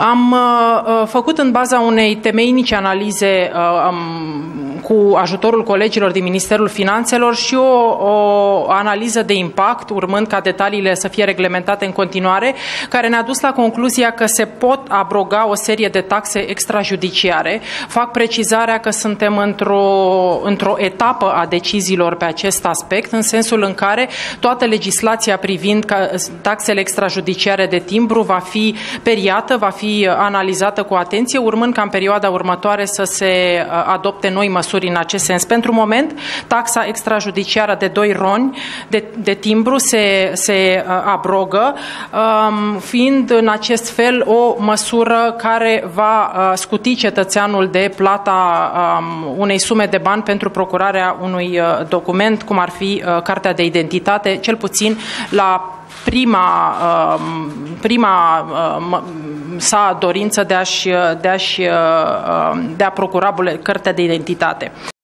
Am făcut în baza unei temeinice analize cu ajutorul colegilor din Ministerul Finanțelor și o analiză de impact, urmând ca detaliile să fie reglementate în continuare, care ne-a dus la concluzia că se pot abroga o serie de taxe extrajudiciare. Fac precizarea că suntem într-o etapă a deciziilor pe acest aspect, în sensul în care toată legislația privind taxele extrajudiciare de timbru va fi periată, va fi analizată cu atenție, urmând ca în perioada următoare să se adopte noi măsuri în acest sens. Pentru moment, taxa extrajudiciară de 2 roni de timbru se abrogă, fiind în acest fel o măsură care va scuti cetățeanul de plata unei sume de bani pentru procurarea unui document, cum ar fi cartea de identitate, cel puțin la prima sa dorință de a procura cartea de identitate.